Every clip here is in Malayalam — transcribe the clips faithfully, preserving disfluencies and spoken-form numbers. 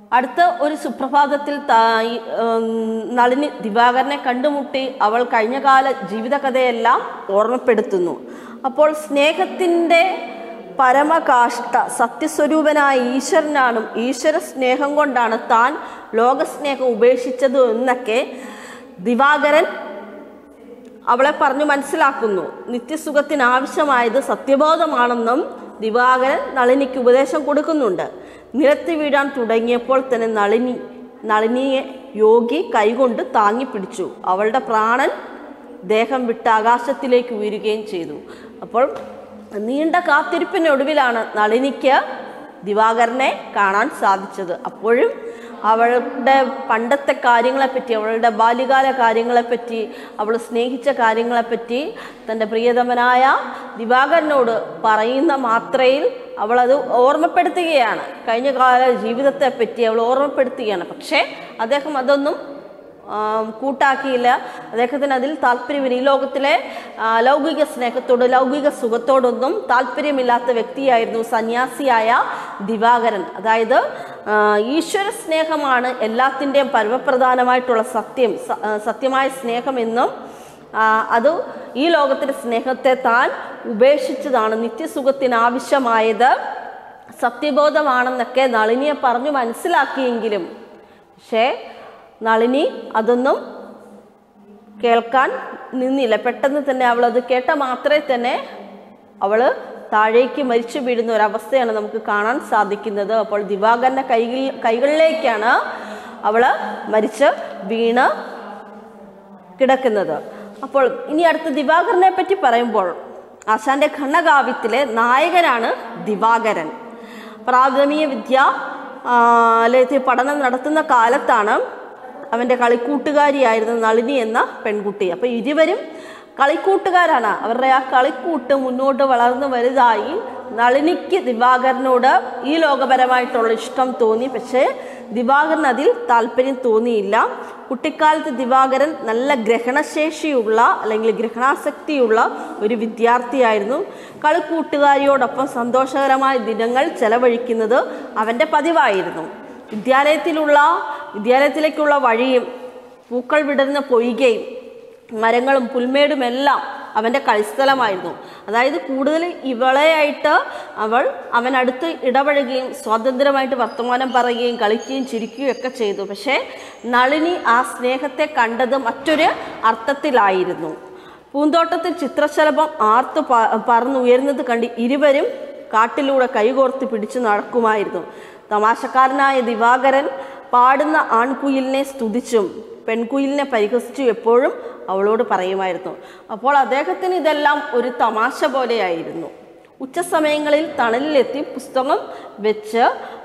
അടുത്ത ഒരു സുപ്രഭാതത്തിൽ നളിനി ദിവാകരനെ കണ്ടുമുട്ടി അവൾ കഴിഞ്ഞകാല ജീവിതകഥയെല്ലാം ഓർമ്മപ്പെടുത്തുന്നു. അപ്പോൾ സ്നേഹത്തിൻ്റെ പരമകാഷ്ഠ സത്യസ്വരൂപനായ ഈശ്വരനാണ്, ഈശ്വര സ്നേഹം കൊണ്ടാണ് താൻ ലോകസ്നേഹം ഉപേക്ഷിച്ചത് എന്നൊക്കെ ദിവാകരൻ അവളെ പറഞ്ഞു മനസ്സിലാക്കുന്നു. നിത്യസുഖത്തിന് ആവശ്യമായത് സത്യബോധമാണെന്നും ദിവാകരൻ നളിനിക്ക് ഉപദേശം കൊടുക്കുന്നുണ്ട്. നിലത്ത് വീഴാൻ തുടങ്ങിയപ്പോൾ തന്നെ നളിനി നളിനിയെ യോഗി കൈകൊണ്ട് താങ്ങിപ്പിടിച്ചു. അവളുടെ പ്രാണൻ ദേഹം വിട്ട് ആകാശത്തിലേക്ക് ഉയരുകയും ചെയ്തു. അപ്പോൾ നീണ്ട കാത്തിരിപ്പിനൊടുവിലാണ് നളിനിക്ക് ദിവാകരനെ കാണാൻ സാധിച്ചത്. അപ്പോഴും അവളുടെ പണ്ടത്തെ കാര്യങ്ങളെപ്പറ്റി, അവളുടെ ബാല്യകാല കാര്യങ്ങളെപ്പറ്റി, അവൾ സ്നേഹിച്ച കാര്യങ്ങളെപ്പറ്റി തൻ്റെ പ്രിയതമനായ ദിവാകരനോട് പറയുന്ന മാത്രയിൽ അവളത് ഓർമ്മപ്പെടുത്തുകയാണ്. കഴിഞ്ഞ കാല ജീവിതത്തെപ്പറ്റി അവൾ ഓർമ്മപ്പെടുത്തുകയാണ്. പക്ഷേ അദ്ദേഹം അതൊന്നും കൂട്ടാക്കിയില്ല. അദ്ദേഹത്തിന് അതിൽ താല്പര്യമില്ല. ഈ ലോകത്തിലെ ലൗകിക സ്നേഹത്തോട് ലൗകിക സുഖത്തോടൊന്നും താല്പര്യമില്ലാത്ത വ്യക്തിയായിരുന്നു സന്യാസിയായ ദിവാകരൻ. അതായത് ഈശ്വര സ്നേഹമാണ് എല്ലാത്തിൻ്റെയും പരമപ്രധാനമായിട്ടുള്ള സത്യം, സത്യമായ സ്നേഹമെന്നും അത് ഈ ലോകത്തിലെ സ്നേഹത്തെ താൻ ഉപേക്ഷിച്ചതാണ്, നിത്യസുഖത്തിനാവശ്യമായത് സത്യബോധമാണെന്നൊക്കെ നളിനിയെ പറഞ്ഞു മനസ്സിലാക്കിയെങ്കിലും പക്ഷേ നളിനി അതൊന്നും കേൾക്കാൻ നിന്നില്ല. പെട്ടെന്ന് തന്നെ അവൾ അത് കേട്ട മാത്രമേ തന്നെ അവൾ താഴേക്ക് മരിച്ചു വീഴുന്ന ഒരവസ്ഥയാണ് നമുക്ക് കാണാൻ സാധിക്കുന്നത്. അപ്പോൾ ദിവാകരൻ്റെ കൈകൾ കൈകളിലേക്കാണ് അവൾ മരിച്ച് വീണ് കിടക്കുന്നത്. അപ്പോൾ ഇനി അടുത്ത ദിവാകരനെ പറ്റി പറയുമ്പോൾ ആശാന്റെ ഖണ്ഡകാവ്യത്തിലെ നായകനാണ് ദിവാകരൻ. പ്രാഥമിക വിദ്യാലയത്തിൽ പഠനം നടത്തുന്ന കാലത്താണ് അവൻ്റെ കളിക്കൂട്ടുകാരിയായിരുന്നു നളിനി എന്ന പെൺകുട്ടി. അപ്പോൾ ഇരുവരും കളിക്കൂട്ടുകാരാണ്. അവരുടെ ആ കളിക്കൂട്ട് മുന്നോട്ട് വളർന്നു വലുതായി നളിനിക്ക് ദിവാകരനോട് ഈ ലോകപരമായിട്ടുള്ള ഇഷ്ടം തോന്നി. പക്ഷേ ദിവാകരൻ അതിൽ താല്പര്യം തോന്നിയില്ല. കുട്ടിക്കാലത്ത് ദിവാകരൻ നല്ല ഗ്രഹണശേഷിയുള്ള അല്ലെങ്കിൽ ഗ്രഹണാസക്തിയുള്ള ഒരു വിദ്യാർത്ഥിയായിരുന്നു. കളിക്കൂട്ടുകാരിയോടൊപ്പം സന്തോഷകരമായ ദിനങ്ങൾ ചെലവഴിക്കുന്നത് അവൻ്റെ പതിവായിരുന്നു. വിദ്യാലയത്തിലുള്ള വിദ്യാലയത്തിലേക്കുള്ള വഴിയും പൂക്കൾ വിടരുന്ന പൊയ്കയും മരങ്ങളും പുൽമേടുമെല്ലാം അവൻ്റെ കളിസ്ഥലമായിരുന്നു. അതായത് കൂടുതൽ ഇവളെയായിട്ട് അവൾ അവനടുത്ത് ഇടപഴകുകയും സ്വാതന്ത്ര്യമായിട്ട് വർത്തമാനം പറയുകയും കളിക്കുകയും ചിരിക്കുകയും ഒക്കെ ചെയ്തു. പക്ഷേ നളിനി ആ സ്നേഹത്തെ കണ്ടത് മറ്റൊരു അർത്ഥത്തിലായിരുന്നു. പൂന്തോട്ടത്തിൽ ചിത്രശലഭം ആർത്ത് പറന്നുയരുന്നത് കണ്ട് ഇരുവരും കാട്ടിലൂടെ കൈകോർത്ത് പിടിച്ചു നടക്കുമായിരുന്നു. തമാശക്കാരനായ ദിവാകരൻ പാടുന്ന ആൺകുയിലിനെ സ്തുതിച്ചും പെൺകുയിലിനെ പരിഹസിച്ചും എപ്പോഴും അവളോട് പറയുമായിരുന്നു. അപ്പോൾ അദ്ദേഹത്തിന് ഇതെല്ലാം ഒരു തമാശ പോലെയായിരുന്നു. ഉച്ചസമയങ്ങളിൽ തണലിലെത്തി പുസ്തകം വെച്ച്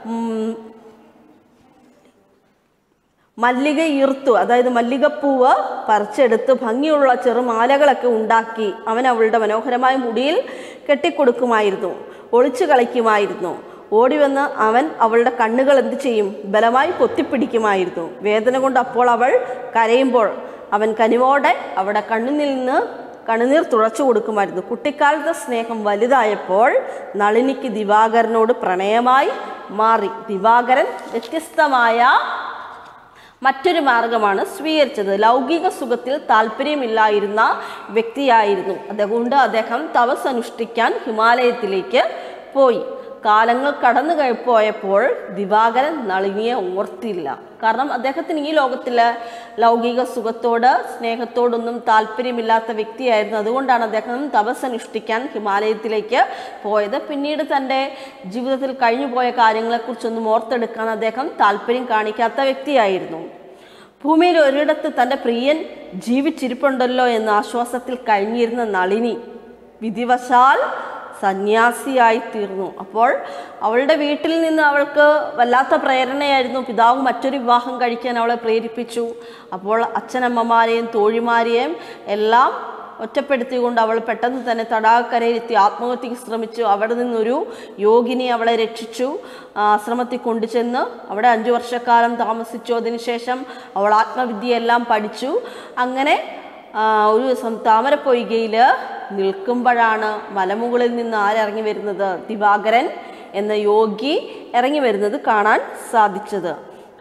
മല്ലിക ഈർത്തു, അതായത് മല്ലികപ്പൂവ് പറിച്ചെടുത്ത് ഭംഗിയുള്ള ചെറുമാലകളൊക്കെ ഉണ്ടാക്കി അവൻ അവളുടെ മനോഹരമായ മുടിയിൽ കെട്ടിക്കൊടുക്കുമായിരുന്നു. ഒളിച്ചു കളിക്കുമായിരുന്നു. ഓടി വന്ന് അവൻ അവളുടെ കണ്ണുകൾ എന്ത് ചെയ്യും, ബലമായി പൊത്തിപ്പിടിക്കുമായിരുന്നു. വേദന കൊണ്ട് അപ്പോൾ അവൾ കരയുമ്പോൾ അവൻ കനിവോടെ അവിടെ കണ്ണുനിൽ നിന്ന് കണ്ണുനീർ തുളച്ചു കൊടുക്കുമായിരുന്നു. കുട്ടിക്കാലത്തെ സ്നേഹം വലുതായപ്പോൾ നളിനിക്ക് ദിവാകരനോട് പ്രണയമായി മാറി. ദിവാകരൻ വ്യത്യസ്തമായ മറ്റൊരു മാർഗമാണ് സ്വീകരിച്ചത്. ലൗകിക സുഖത്തിൽ താല്പര്യമില്ലായിരുന്ന വ്യക്തിയായിരുന്നു. അതുകൊണ്ട് അദ്ദേഹം തപസ് അനുഷ്ഠിക്കാൻ ഹിമാലയത്തിലേക്ക് പോയി. കാലങ്ങൾ കടന്നു പോയപ്പോൾ ദിവാകരൻ നളിനിയെ ഓർത്തില്ല. കാരണം അദ്ദേഹത്തിന് ഈ ലോകത്തിലെ ലൗകിക സുഖത്തോട് സ്നേഹത്തോടൊന്നും താല്പര്യമില്ലാത്ത വ്യക്തിയായിരുന്നു. അതുകൊണ്ടാണ് അദ്ദേഹം തപസ് അനുഷ്ഠിക്കാൻ ഹിമാലയത്തിലേക്ക് പോയത്. പിന്നീട് തൻ്റെ ജീവിതത്തിൽ കഴിഞ്ഞുപോയ കാര്യങ്ങളെക്കുറിച്ചൊന്നും ഓർത്തെടുക്കാൻ അദ്ദേഹം താല്പര്യം കാണിക്കാത്ത വ്യക്തിയായിരുന്നു. ഭൂമിയിൽ ഒരിടത്ത് തൻ്റെ പ്രിയൻ ജീവിച്ചിരിപ്പുണ്ടല്ലോ എന്ന ആശ്വാസത്തിൽ കഴിഞ്ഞിരുന്ന നളിനി വിധിവശാൽ സന്യാസിയായി തീർന്നു. അപ്പോൾ അവളുടെ വീട്ടിൽ നിന്ന് അവൾക്ക് വല്ലാത്ത പ്രേരണയായിരുന്നു. പിതാവ് മറ്റൊരു വിവാഹം കഴിക്കാൻ അവളെ പ്രേരിപ്പിച്ചു. അപ്പോൾ അച്ഛനമ്മമാരെയും തോഴിമാരെയും എല്ലാം ഒറ്റപ്പെടുത്തിക്കൊണ്ട് അവൾ പെട്ടെന്ന് തന്നെ തടാകക്കരയിലെത്തി ആത്മഹത്യക്ക് ശ്രമിച്ചു. അവിടെ നിന്നൊരു യോഗിനി അവളെ രക്ഷിച്ചു. ആശ്രമത്തിൽ കൊണ്ടുചെന്ന് അവിടെ അഞ്ചു വർഷക്കാലം താമസിച്ചു. അതിനുശേഷം അവൾ ആത്മവിദ്യയെല്ലാം പഠിച്ചു. അങ്ങനെ ഒരു ദിവസം താമരപ്പൊയ്കയിൽ നിൽക്കുമ്പോഴാണ് മലമുകളിൽ നിന്ന് ആരിറങ്ങി വരുന്നത്, ദിവാകരൻ എന്ന യോഗി ഇറങ്ങി വരുന്നത് കാണാൻ സാധിച്ചത്.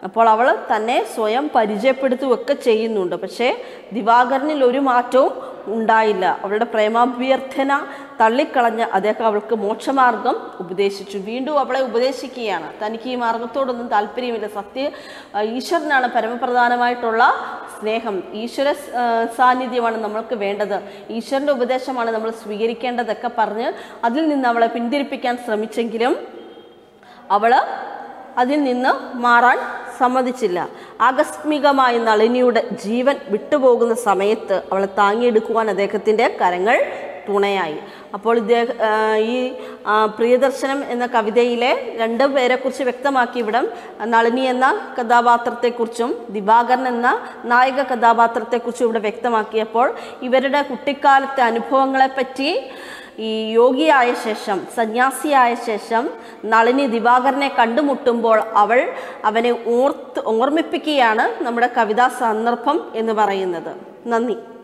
അപ്പോൾ അവൾ തന്നെ സ്വയം പരിചയപ്പെടുത്തുകയൊക്കെ ചെയ്യുന്നുണ്ട്. പക്ഷേ ദിവാകരനിൽ ഒരു മാറ്റവും ഉണ്ടായില്ല. അവളുടെ പ്രേമാഭ്യർത്ഥന തള്ളിക്കളഞ്ഞ അദ്ദേഹം അവൾക്ക് മോക്ഷമാർഗം ഉപദേശിച്ചു. വീണ്ടും അവളെ ഉപദേശിക്കുകയാണ്, തനിക്ക് ഈ മാർഗത്തോടൊന്നും താല്പര്യമില്ല, സത്യ ഈശ്വരനാണ് പരമപ്രധാനമായിട്ടുള്ള സ്നേഹം, ഈശ്വര സാന്നിധ്യമാണ് നമ്മൾക്ക് വേണ്ടത്, ഈശ്വരൻ്റെ ഉപദേശമാണ് നമ്മൾ സ്വീകരിക്കേണ്ടതൊക്കെ പറഞ്ഞ് അതിൽ നിന്ന് അവളെ പിന്തിരിപ്പിക്കാൻ ശ്രമിച്ചെങ്കിലും അവൾ അതിൽ നിന്ന് മാറാൻ സമ്മതിച്ചില്ല. ആകസ്മികമായി നളിനിയുടെ ജീവൻ വിട്ടുപോകുന്ന സമയത്ത് അവളെ താങ്ങിയെടുക്കുവാൻ അദ്ദേഹത്തിൻ്റെ കരങ്ങൾ തുണയായി. അപ്പോൾ ഇദ്ദേഹം ഈ പ്രിയദർശനം എന്ന കവിതയിലെ രണ്ട് പേരെക്കുറിച്ച് വ്യക്തമാക്കി. ഇവിടം നളിനി എന്ന കഥാപാത്രത്തെക്കുറിച്ചും ദിവാകരൻ എന്ന നായക കഥാപാത്രത്തെക്കുറിച്ചും ഇവിടെ വ്യക്തമാക്കിയപ്പോൾ ഇവരുടെ കുട്ടിക്കാലത്തെ അനുഭവങ്ങളെപ്പറ്റി ഈ യോഗിയായ ശേഷം, സന്യാസിയായ ശേഷം നളിനി ദിവാകരനെ കണ്ടുമുട്ടുമ്പോൾ അവൾ അവനെ ഓർത്ത് ഓർമ്മിപ്പിക്കുകയാണ് നമ്മുടെ കവിതാ സന്ദർഭം എന്ന് പറയുന്നത്. നന്ദി.